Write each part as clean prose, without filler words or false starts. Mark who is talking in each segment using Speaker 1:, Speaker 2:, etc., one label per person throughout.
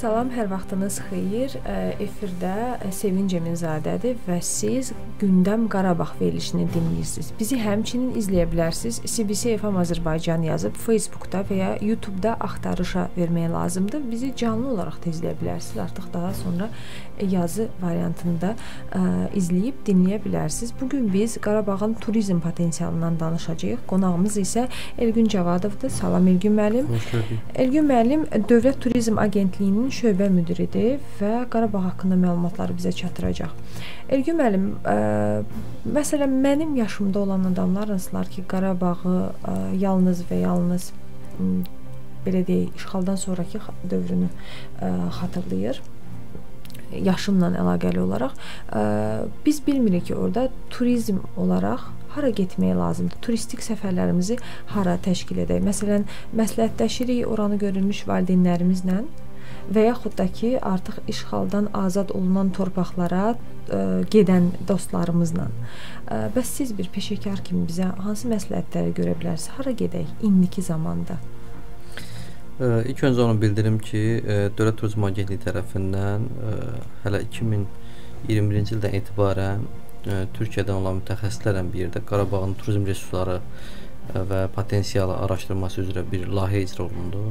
Speaker 1: Salam, hər vaxtınız xeyir. Efirdə Sevinc Eminzadədir və siz Gündəm Qarabağ verilişini dinləyirsiniz. Bizi həmçinin izləyə bilərsiniz. CBC FM Azərbaycan yazıb Facebookda və ya YouTube'da axtarışa vermək lazımdır. Bizi canlı olaraq da izləyə bilərsiniz. Artıq daha sonra yazı variantında izləyib dinləyə bilərsiniz. Bugün biz Qarabağın turizm potensialından danışacağıq. Qonağımız isə Elgün Cavadovdur. Salam Elgün müəllim. Elgün müəllim Dövlət Turizm Agentliyinin şöbə müdiridir və Qarabağ haqqında məlumatları bizə çatdıracaq. Elgün müəllim, məsələn, mənim yaşımda olan adamlar hansılar ki, Qarabağı yalnız və yalnız belə deyək, işğaldan sonraki dövrünü xatırlayır. Yaşımla əlaqəli olaraq biz bilmirik ki, orada turizm olaraq hara getmək lazımdır? Turistik səfərlərimizi hara təşkil edək? Məsələn, məsləhətləşirik oranı görülmüş valideynlərimizlə və yaxud da ki, artıq işğaldan azad olunan torpaqlara gedən dostlarımızla. Bəs siz bir peşəkar kimi bizə hansı məsləhətləri görə bilərsiniz? Hara gedək indiki zamanda?
Speaker 2: İlk öncə onu bildirim ki, Dövlət Turizm Agentliyi tərəfindən hələ 2021-ci ildən etibarən Türkiyədən olan mütəxəssislərlə bir yerdə Qarabağın turizm resursları və potensialı araşdırması üzrə bir layihə icra olundu.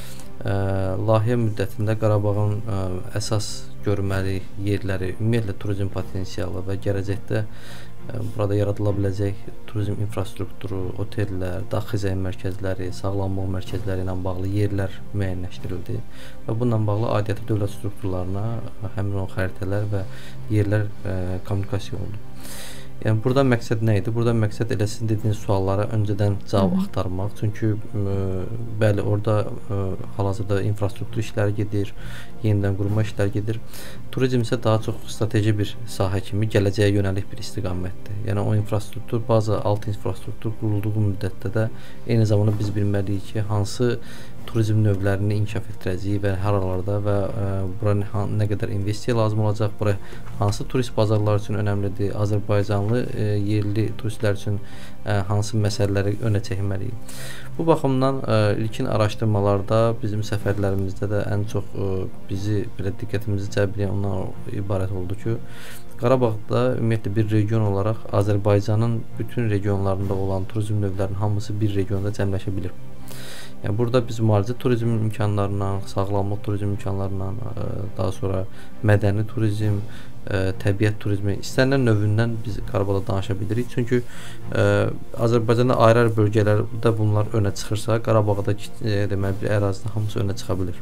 Speaker 2: Layihə müddətində Qarabağın əsas görməli yerləri, ümumiyyətlə turizm potensialı və gələcəkdə burada yaradıla biləcək turizm infrastrukturu, otellər, daxizə mərkəzləri, sağlamlıq mərkəzləri ilə bağlı yerlər müəyyənləşdirildi və bununla bağlı aidiyyatı dövlət strukturlarına həmin o xəritələr və yerlər kommunikasiya olundu. Yəni burada məqsəd nə idi? Burada məqsəd elə sizin dediyiniz suallara öncədən cavab axtarmaq. Çünki bəli, orada hal-hazırda infrastruktur işləri gedir, yenidən qurma işləri gedir. Turizm isə daha çox strateji bir sahə kimi gələcəyə yönəlik bir istiqamətdir. Yəni o infrastruktur, bazı alt infrastruktur qurulduğu müddətdə də eyni zamanda biz bilməliyik ki, hansı turizm növlərini inkişaf etdirəcəyik və hər aralarda və bura nə qədər investisiya lazım olacaq, bura hansı turist bazarlar üçün önəmlidir, Azərbaycanlı yerli turistlər üçün hansı məsələləri önə çəkməliyik. Bu baxımdan ilkin araşdırmalarda bizim səfərlərimizdə də ən çox bizi belə diqqətimizi cəlb edən ondan ibarət oldu ki, Qarabağda ümumiyyətlə bir region olaraq Azərbaycanın bütün regionlarında olan turizm növlərinin hamısı bir regionda cəmləşə bilir. Yəni burada biz müalicə turizm imkanlarından, sağlamlıq turizm imkanlarından, daha sonra mədəni turizm, təbiət turizmi istənilən növündən biz Qarabağda danışa bilirik. Çünki Azərbaycanda ayrı-ayrı bölgələrdə bunlar önə çıxırsa, Qarabağda deməli bir ərazidə hamısı önə çıxa bilir.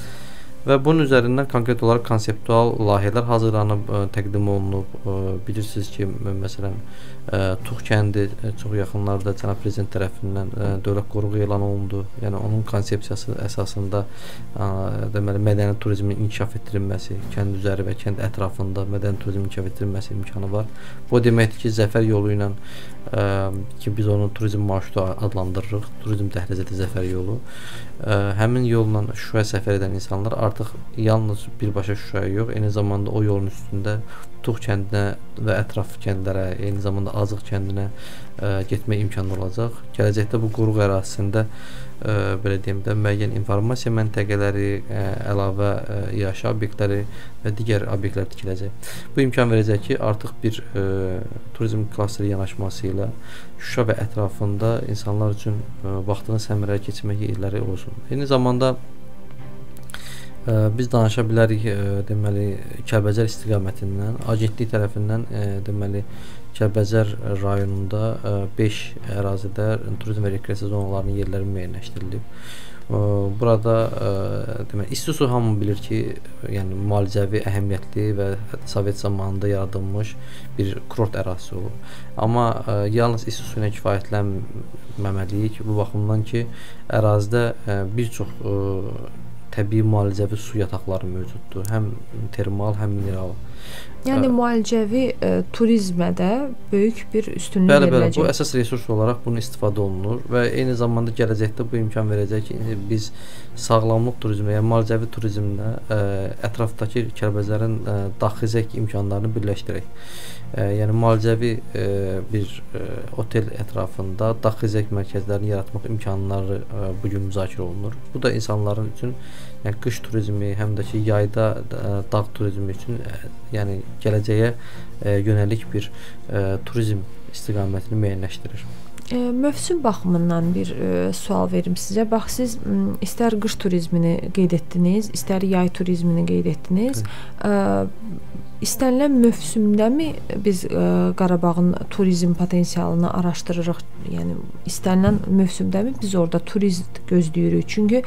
Speaker 2: Və bunun üzərindən konkret olaraq konseptual layihələr hazırlanıb, təqdim olunub. Bilirsiniz ki, məsələn, Tux kəndi çox yaxınlarda Cənab Prezident tərəfindən dövlət qoruğu elan olundu. Yəni onun konsepsiyası əsasında deməli mədəni turizmin inkişaf etdirilməsi, kənd üzəri və kənd ətrafında mədəni turizmin inkişaf etdirilməsi imkanı var. Bu deməkdir ki, Zəfər yolu ilə ki biz onu turizm marşrutu adlandırırıq, turizm dəhlizidir Zəfər yolu. Həmin yolla Şuşaya səfər edən insanlar artıq yalnız birbaşa Şuşaya yox, eyni zamanda o yolun üstündə Tux kəndinə və ətraf kəndlərə, eyni zamanda Azıq kəndinə getmək imkanı olacaq. Gələcəkdə bu qoruq ərazisində belə deyim də müəyyən informasiya məntəqələri, əlavə yaşayış obyektləri və digər obyektlər tikiləcək. Bu imkan verəcək ki, artıq bir turizm klasteri yanaşması ilə Şuşa və ətrafında insanlar üçün vaxtını səmərəli keçirmək yerləri olsun. Eyni zamanda biz danışa bilərik deməli Kəlbəcər istiqamətindən, agentlik tərəfindən deməli Kəlbəcər rayonunda 5 ərazidə turizm və rekreasiya zonalarının yerləri müəyyənləşdirilib. Burada deməli isti su hamı bilir ki, yəni müalicəvi əhəmiyyətli və Sovet zamanında yaradılmış bir kurort ərazisi olub. Amma yalnız isti su ilə kifayətlənməməliyik bu baxımdan ki, ərazidə bir çox təbii müalicəvi su yataqları mövcuddur. Həm termal, həm mineral.
Speaker 1: Yəni müalicəvi turizmə də böyük bir üstünlük veriləcək.
Speaker 2: Bu əsas resurs olaraq bunun istifadə olunur və eyni zamanda gələcəkdə bu imkan verəcək ki, biz sağlamlıq turizmi, yəni müalicəvi turizmlə ətrafdakı Kəlbəcərin daxilzək imkanlarını birləşdirək. Yəni müalicəvi bir otel ətrafında daxilzək mərkəzlərini yaratmaq imkanları bu gün müzakirə olunur. Bu da insanların üçün, yəni qış turizmi, həm də ki yayda dağ turizmi üçün, yəni gələcəyə yönəlik bir turizm istiqamətini müəyyənləşdirir.
Speaker 1: Mövsüm baxımından bir sual verim sizə. Bax, siz istər qış turizmini qeyd etdiniz, istər yay turizmini qeyd etdiniz. İstənilən mövsümdəmi biz Qarabağın turizm potensialını araşdırırıq? Yəni istənilən mövsümdəmi biz orada turist gözləyirik? Çünki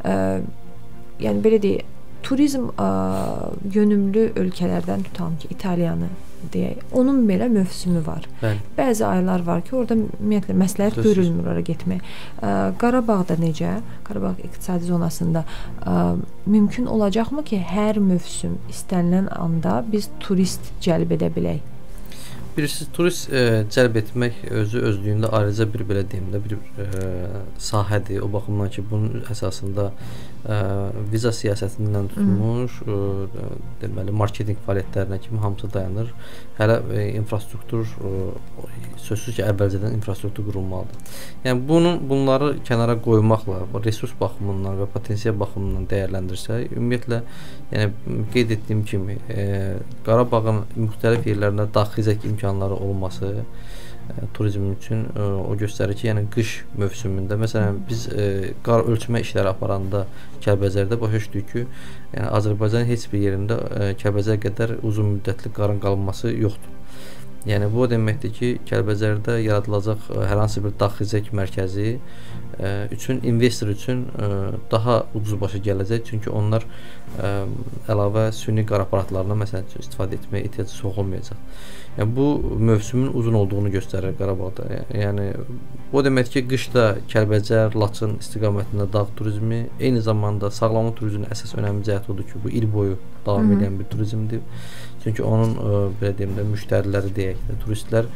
Speaker 1: yəni belə deyək, turizm yönümlü ölkələrdən tutan ki, İtaliyanı deyək, onun belə mövsümü var.
Speaker 2: Bəli.
Speaker 1: Bəzi aylar var ki, orada ümumiyyətlə məsləhət görülmür ora getmək. Qarabağda necə? Qarabağ iqtisadi zonasında mümkün olacaqmı ki, hər mövsüm istənilən anda biz turist cəlb edə bilək?
Speaker 2: Bilirsiniz, turist cəlb etmək özlüyündə ayrıca bir belə deyim də bir sahədir. O baxımdan ki, bunun əsasında viza siyasətindən tutmuş, deməli marketinq fəaliyyətlərinə kimi hamısı dayanır. Hələ infrastruktur sözsüz ki, əvvəlcədən infrastruktur qurulmalıdır. Yəni bunları kənara qoymaqla, resurs baxımından və potensial baxımından dəyərləndirsək, ümumiyyətlə, yəni qeyd etdiyim kimi, Qarabağın müxtəlif yerlərində daxilzək imkanları olması turizm üçün o göstərir ki, yəni qış mövsümündə, məsələn, biz qar ölçmə işləri aparanda Kəlbəcərdə başa düşdük ki, yəni Azərbaycanın heç bir yerində Kəlbəcər qədər uzun müddətli qarın qalınması yoxdur. Yəni bu o deməkdir ki, Kəlbəcərdə yaradılacaq hər hansı bir daxilzək mərkəzi üçün, investor üçün daha ucuz başa gələcək. Çünki onlar əlavə süni qar aparatlarına məsələn istifadə etməyə ehtiyacı çox olmayacaq. Yəni bu mövsümün uzun olduğunu göstərir Qarabağda. Yəni bu o deməkdir ki, qışda Kəlbəcər, Laçın istiqamətində dağ turizmi, eyni zamanda sağlamlıq turizminin əsas önəmli cəhəti odur ki, bu il boyu davam edən bir turizmdir. Çünki onun belə deyim də müştəriləri deyək də, turistlər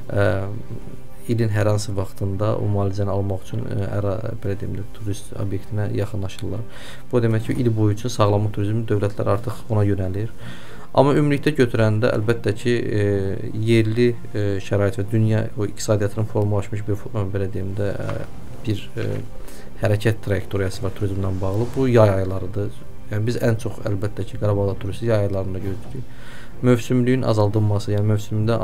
Speaker 2: ilin hər hansı vaxtında o müalicəni almaq üçün belə deyim də turist obyektinə yaxınlaşırlar. Bu demək ki, il boyu üçün sağlamlıq turizmi dövlətlər artıq ona yönəlir. Amma ümumilikdə götürəndə əlbəttə ki, yerli şərait və dünya o iqtisadiyyatının formalaşmış bir belə deyim də bir hərəkət trayektoriyası var turizmlə bağlı. Bu yay aylarıdır. Yəni biz ən çox əlbəttə ki, Qarabağda turisti yay aylarında gözləyirik. Mövsümlüyün azaldılması, yəni mövsümdə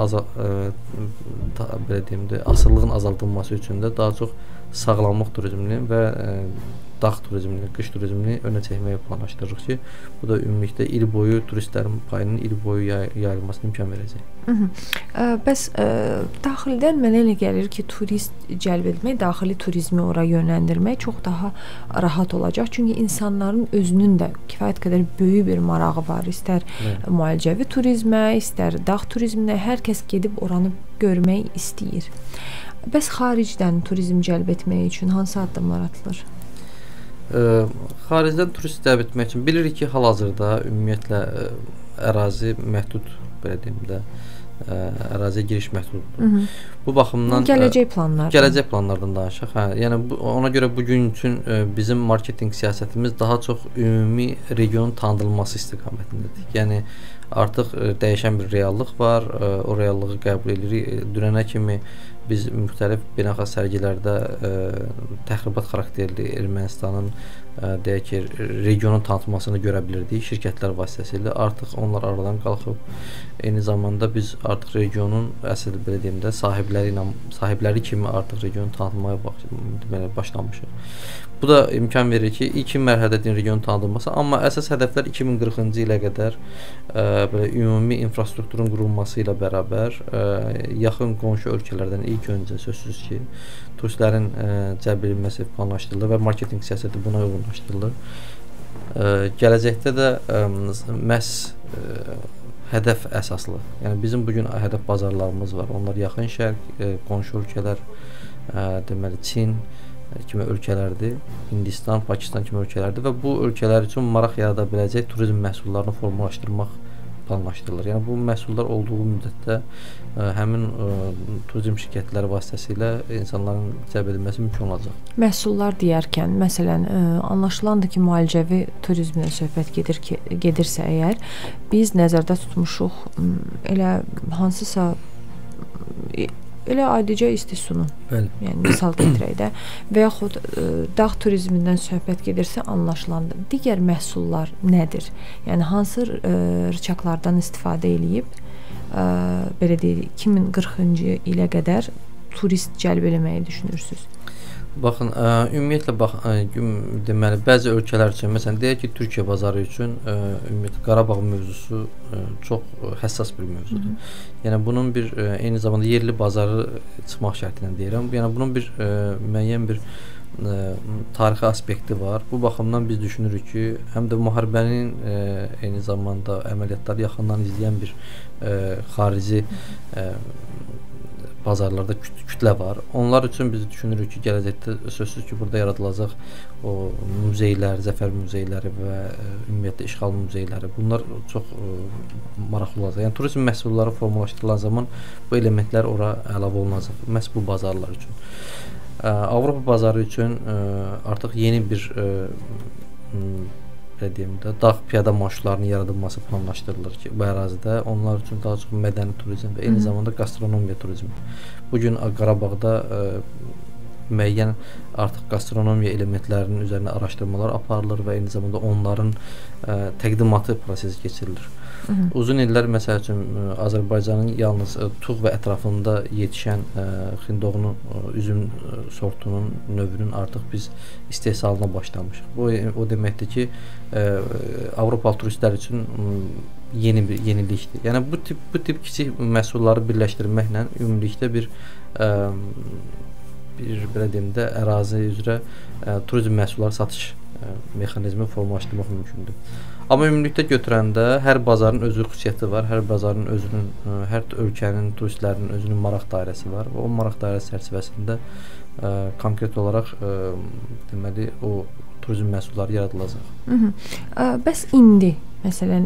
Speaker 2: belə deyim də asılılığın azaldılması üçün də daha çox sağlamlıq turizmini və dağ turizmini, qış turizmini önə çəkməyə planlaşdırırıq ki, bu da ümumilikdə il boyu turistlərin payının il boyu yayılmasına imkan verəcək.
Speaker 1: Bəs daxildən mənə elə gəlir ki, turist cəlb etmək, daxili turizmi ora yönləndirmək çox daha rahat olacaq. Çünki insanların özünün də kifayət qədər böyük bir marağı var. İstər müalicəvi turizmə, istər dağ turizminə, hər kəs gedib oranı görmək istəyir. Bəs xaricdən turizm cəlb etmək üçün hansı addımlar atılır?
Speaker 2: Xaricdən turist cəlb etmək üçün bilirik ki, hal-hazırda ümumiyyətlə ərazi məhdud, belə deyim də, əraziyə giriş məhduddur. Bu baxımdan
Speaker 1: gələcək
Speaker 2: planlardan danışaq. Yəni ona görə bu gün üçün bizim marketinq siyasətimiz daha çox ümumi regionun tanınması istiqamətindədir. Yəni artıq dəyişən bir reallıq var, o reallığı qəbul edirik. Dünənə kimi biz müxtəlif beynəlxalq sərgilərdə təxribat xarakterli Ermənistanın deyək ki, regionun tanıtmasını görə bilirdik şirkətlər vasitəsilə. Artıq onlar aradan qalxıb, eyni zamanda biz artıq regionun əsl belə deyim də sahibləri kimi artıq regionu tanıtmaya başlamışıq. Bu da imkan verir ki, ilk mərhələdə regionun tanıdılması, amma əsas hədəflər 2040-cı ilə qədər belə ümumi infrastrukturun qurulması ilə bərabər yaxın qonşu ölkələrdən ilk öncə sözsüz ki, turistlərin cəlb edilməsi planlaşdırılır və marketinq siyasəti buna uyğunlaşdırılır. Gələcəkdə də məhz hədəf əsaslı. Yəni bizim bu gün hədəf bazarlarımız var. Onlar yaxın şərq, qonşu ölkələr, deməli Çin kimi ölkələrdir, Hindistan, Pakistan kimi ölkələrdir və bu ölkələr üçün maraq yarada biləcək turizm məhsullarını formalaşdırmaq planlaşdırılır. Yəni bu məhsullar olduğu müddətdə həmin turizm şirkətləri vasitəsilə insanların cəlb edilməsi mümkün olacaq.
Speaker 1: Məhsullar deyərkən, məsələn, anlaşılandır ki, müalicəvi turizmdən söhbət gedirsə əgər, biz nəzərdə tutmuşuq elə hansısa elə adicə isti sunu.
Speaker 2: Bəli.
Speaker 1: Yəni misal gətirək də və yaxud dağ turizmindən söhbət gedirsə anlaşılandır. Digər məhsullar nədir? Yəni hansı rıçaqlardan istifadə edib belə deyək 2040-cı ilə qədər turist cəlb etməyi düşünürsüz?
Speaker 2: Baxın, ümumiyyətlə deməli bəzi ölkələr üçün, məsələn deyək ki, Türkiyə bazarı üçün ümumiyyətlə Qarabağ mövzusu çox həssas bir mövzudur. Yəni bunun bir eyni zamanda yerli bazarı çıxmaq şərti ilə deyirəm. Yəni bunun bir müəyyən bir tarixi aspekti var. Bu baxımdan biz düşünürük ki, həm də müharibənin eyni zamanda əməliyyatları yaxından izləyən bir xarici bazarlarda kütlə var. Onlar üçün biz düşünürük ki, gələcəkdə sözsüz ki, burada yaradılacaq o muzeylər, zəfər muzeyləri və ümumiyyətlə işğal muzeyləri. Bunlar çox maraqlı olacaq. Yəni turizm məhsulları formalaşdırılan zaman bu elementlər ora əlavə olunacaq. Məhz bu bazarlar üçün. Avropa bazarı üçün artıq yeni bir dağ piyada marşrutlarının yaradılması planlaşdırılır ki, bu ərazidə onlar üçün daha çox mədəni turizm və eyni zamanda gastronomiya turizmi. Bugün Qarabağda müəyyən artıq gastronomiya elementlərinin üzərində araşdırmalar aparılır və eyni zamanda onların təqdimatı prosesi keçirilir. Uzun illər məsəl üçün Azərbaycanın yalnız Tuğ və ətrafında yetişən xindoğunu üzüm sortunun növünün artıq biz istehsalına başlamışıq. Bu o deməkdir ki, Avropalı turistlər üçün yeni bir yenilikdir. Yəni bu tip kiçik məhsulları birləşdirməklə ümumilikdə bir belə deyim də ərazi üzrə turizm məhsulları satış mexanizmi formalaşdırmaq mümkündür. Amma ümumilikdə götürəndə hər bazarın özü xüsusiyyəti var, hər bazarın özünün, hər ölkənin turistlərinin özünün maraq dairəsi var və o maraq dairəsi çərçivəsində konkret olaraq deməli o turizm məhsulları yaradılacaq.
Speaker 1: Bəs indi, məsələn,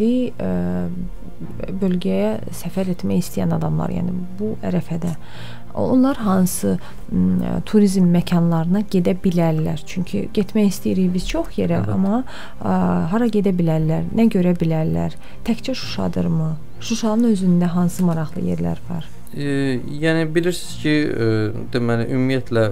Speaker 1: bölgəyə səfər etmək istəyən adamlar, yəni bu ərəfədə onlar hansı turizm məkanlarına gedə bilərlər? Çünki getmək istəyirik biz çox yerə, amma hara gedə bilərlər, nə görə bilərlər? Təkcə Şuşadırmı? Şuşanın özündə hansı maraqlı yerlər var?
Speaker 2: Yəni bilirsiniz ki, deməli ümumiyyətlə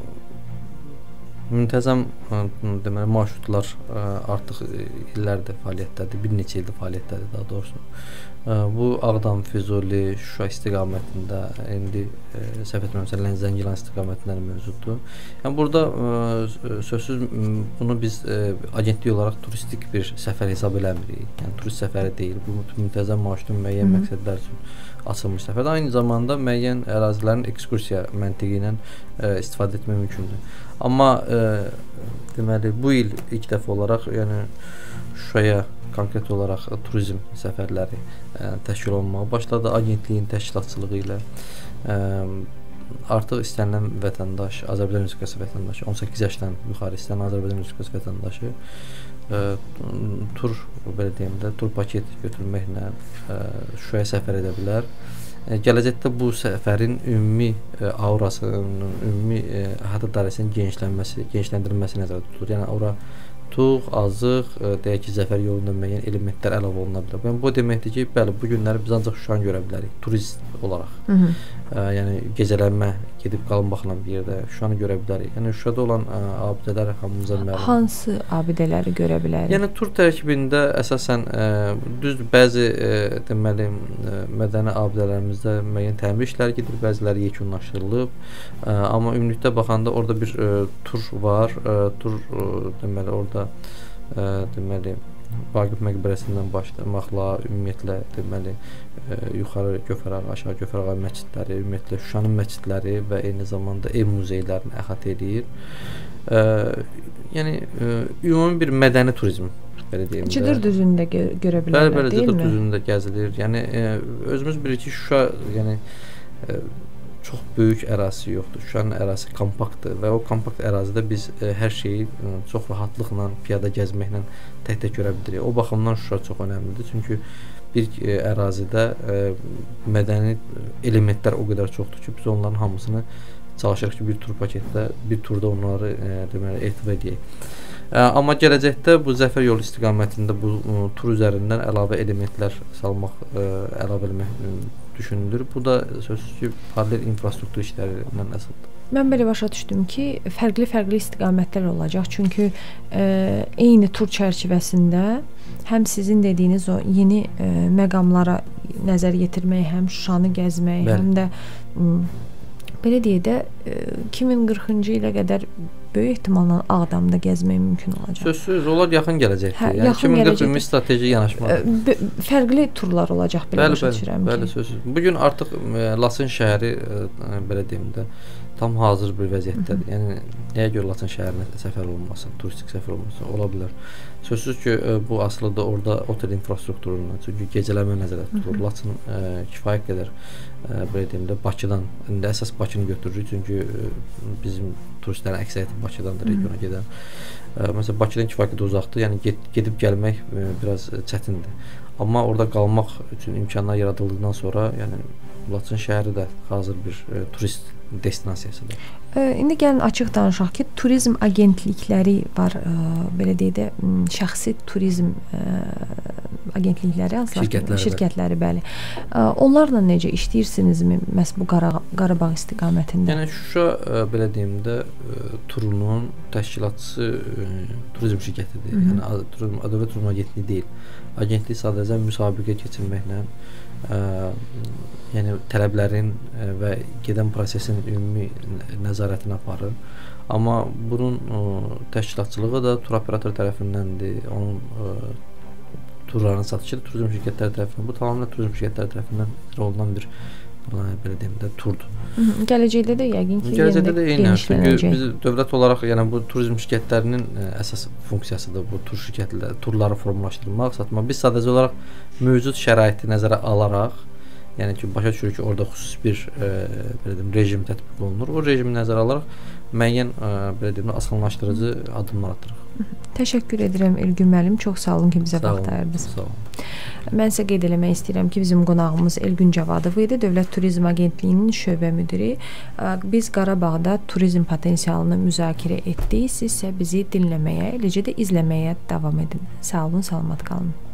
Speaker 2: müntəzəm deməli marşrutlar artıq illərdir fəaliyyətdədir, bir neçə ildir fəaliyyətdədir daha doğrusu. Bu Ağdam, Füzuli, Şuşa istiqamətində, indi səhv etmirəmsə Zəngilan istiqamətində mövcuddur. Yəni burada sözsüz bunu biz agentlik olaraq turistik bir səfər hesab eləmirik. Yəni turist səfəri deyil. Bu müntəzəm marşrutun müəyyən məqsədlər üçün açılmış səfərdir. Aynı zamanda müəyyən ərazilərin ekskursiya məntiqi ilə istifadə etmək mümkündür. Amma deməli bu il ilk dəfə olaraq, yəni Şuşaya konkret olaraq turizm səfərləri təşkil olunmağa başladı agentliyin təşkilatçılığı ilə. Artıq istənilən vətəndaş, Azərbaycan Respublikası vətəndaşı, 18 yaşdan yuxarı istənilən Azərbaycan Respublikası vətəndaşı tur, belə deyim də, tur paket götürməklə Şuşaya səfər edə bilər. Gələcəkdə bu səfərin ümumi aurasının, ümumi əhatə dairəsinin genişləndirilməsi nəzərdə tutulur. Yəni ora Tuğ, Azıq, deyək ki, Zəfər yolunda müəyyən elementlər əlavə oluna bilər. Yəni bu deməkdir ki, bəli, bu günləri biz ancaq Şuşanı görə bilərik, turist olaraq. Yəni gecələnmə, gedib qalmaqla bir yerdə Şuşanı görə bilərik. Yəni Şuşada olan abidələr hamımıza məlumdur.
Speaker 1: Hansı abidələri görə bilərik?
Speaker 2: Yəni tur tərkibində əsasən düzdür, bəzi deməli mədəni abidələrimizdə müəyyən təmir işləri gedir, bəziləri yekunlaşdırılıb. Amma ümumilikdə baxanda orada bir tur var. Tur deməli orada deməli Vaqif məqbərəsindən başlamaqla ümumiyyətlə deməli yuxarı Gövhərağa, aşağı Gövhərağa məscidləri, ümumiyyətlə Şuşanın məscidləri və eyni zamanda ev muzeylərini əhatə edir. Yəni ümumi bir mədəni turizm belə deyim də.
Speaker 1: Cıdır düzündə görə bilərlər,
Speaker 2: bəli,
Speaker 1: deyilmi?
Speaker 2: Cıdır düzündə gəzilir. Yəni özümüz bilirik ki, Şuşa yəni çox böyük ərazisi yoxdur. Şuşanın ərazisi kompaktdır və o kompakt ərazidə biz hər şeyi çox rahatlıqla piyada gəzməklə tək-tək görə bilirik. O baxımdan Şuşa çox önəmlidir. Çünki bir ərazidə mədəni elementlər o qədər çoxdur ki, biz onların hamısını çalışırıq ki, bir tur paketdə, bir turda onları deməli etiva edək. Amma gələcəkdə bu Zəfər yolu istiqamətində bu tur üzərindən əlavə elementlər salmaq, əlavə eləmək düşünülür. Bu da sözsüz ki, paralel infrastruktur işlərindən asılıdır.
Speaker 1: Mən belə başa düşdüm ki, fərqli istiqamətlər olacaq. Çünki eyni tur çərçivəsində həm sizin dediyiniz o yeni məqamlara nəzər yetirmək, həm Şuşanı gəzmək,
Speaker 2: Bəli.
Speaker 1: həm də belə deyək də 2040-cı ilə qədər böyük ehtimalla Ağdamda gəzmək mümkün olacaq.
Speaker 2: Sözsüz, onlar yaxın gələcəkdir.
Speaker 1: Hə,
Speaker 2: Yəni
Speaker 1: yaxın
Speaker 2: 2040 strateji yanaşma.
Speaker 1: Fərqli turlar olacaq, belə başa düşürəm ki.
Speaker 2: Bəli, sözsüz. Bu gün artıq Laçın şəhəri belə deyim də tam hazır bir vəziyyətdədir. Yəni nəyə görə Laçın şəhərinə səfər olunmasın, turistik səfər olunmasın, ola bilər. Sözsüz ki, bu asılı da orada otel infrastrukturundan, çünki gecələmə nəzərdə tutulur. Laçın kifayət qədər belə deyim də Bakıdan, indi əsas Bakını götürürük, çünki bizim turistlərin əksəriyyəti Bakıdandır regiona gedən. Məsələn, Bakıdan kifayət qədər uzaqdır, yəni gedib gəlmək biraz çətindir. Amma orada qalmaq üçün imkanlar yaradıldıqdan sonra, yəni Laçın şəhəri də hazır bir turist destinasiyasıdır.
Speaker 1: İndi gəlin açıq danışaq ki, turizm agentlikləri var, belə deyək də, şəxsi turizm agentlikləri, şirkətləri, bəli. Onlarla necə işləyirsinizmi məhz bu Qarabağ istiqamətində?
Speaker 2: Yəni Şuşa belə deyim də turunun təşkilatçısı turizm şirkətidir. Yəni Dövlət Turizm Agentliyi deyil. Agentlik sadəcə müsabiqə keçirməklə yəni tələblərin və gedən prosesin ümumi nəzarətini aparır. Amma bunun təşkilatçılığı da tur operator tərəfindəndir. Onun turların satışı da turizm şirkətləri tərəfindən. Bu tamamilə turizm şirkətləri tərəfindən olunan bir belə deyim də turdur.
Speaker 1: Gələcəkdə də yəqin ki,
Speaker 2: gələcəkdə də eyni. Çünki biz dövlət olaraq, yəni bu turizm şirkətlərinin əsas funksiyasıdır bu tur şirkətləri, turları formalaşdırmaq, satmaq. Biz sadəcə olaraq mövcud şəraiti nəzərə alaraq, yəni ki, başa düşürük ki, orada xüsusi bir belə deyim rejim tətbiq olunur. O rejimi nəzərə alaraq müəyyən belə deyim asanlaşdırıcı addımlar atırıq.
Speaker 1: Təşəkkür edirəm Elgün müəllim. Çox sağ olun ki, bizə vaxt ayırdınız.
Speaker 2: Sağ olun.
Speaker 1: Mən isə qeyd eləmək istəyirəm ki, bizim qonağımız Elgün Cavadov idi, Dövlət Turizm Agentliyinin şöbə müdiri. Biz Qarabağda turizm potensialını müzakirə etdik. Siz isə bizi dinləməyə, eləcə də izləməyə davam edin. Sağ olun, salamat qalın.